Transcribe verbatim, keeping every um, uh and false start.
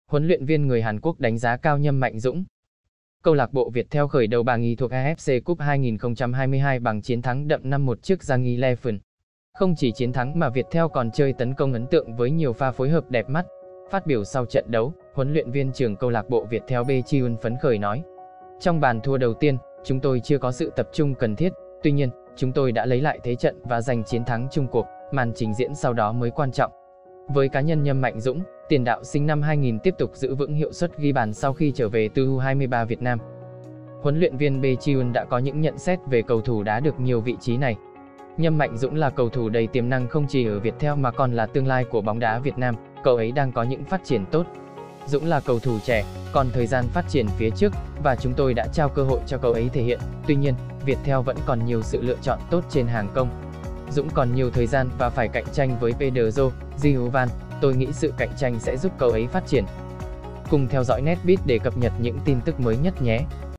Huấn luyện viên người Hàn Quốc đánh giá cao Nhâm Mạnh Dũng. Câu lạc bộ Viettel khởi đầu bảng E thuộc a ép xê Cup hai nghìn không trăm hai mươi hai bằng chiến thắng đậm năm một trước Giang Eleven. Không chỉ chiến thắng mà Viettel còn chơi tấn công ấn tượng với nhiều pha phối hợp đẹp mắt. Phát biểu sau trận đấu, huấn luyện viên trưởng câu lạc bộ Viettel Bae Chi-eun phấn khởi nói: "Trong bàn thua đầu tiên, chúng tôi chưa có sự tập trung cần thiết, tuy nhiên, chúng tôi đã lấy lại thế trận và giành chiến thắng chung cuộc, màn trình diễn sau đó mới quan trọng." Với cá nhân Nhâm Mạnh Dũng, tiền đạo sinh năm hai nghìn tiếp tục giữ vững hiệu suất ghi bàn sau khi trở về từ U hai mươi ba Việt Nam. Huấn luyện viên Bae Chi-eun đã có những nhận xét về cầu thủ đá được nhiều vị trí này. Nhâm Mạnh Dũng là cầu thủ đầy tiềm năng không chỉ ở Viettel mà còn là tương lai của bóng đá Việt Nam, cậu ấy đang có những phát triển tốt. Dũng là cầu thủ trẻ, còn thời gian phát triển phía trước, và chúng tôi đã trao cơ hội cho cậu ấy thể hiện. Tuy nhiên, Viettel vẫn còn nhiều sự lựa chọn tốt trên hàng công. Dũng còn nhiều thời gian và phải cạnh tranh với Pedro Giovan, tôi nghĩ sự cạnh tranh sẽ giúp cậu ấy phát triển. Cùng theo dõi Netbeat để cập nhật những tin tức mới nhất nhé!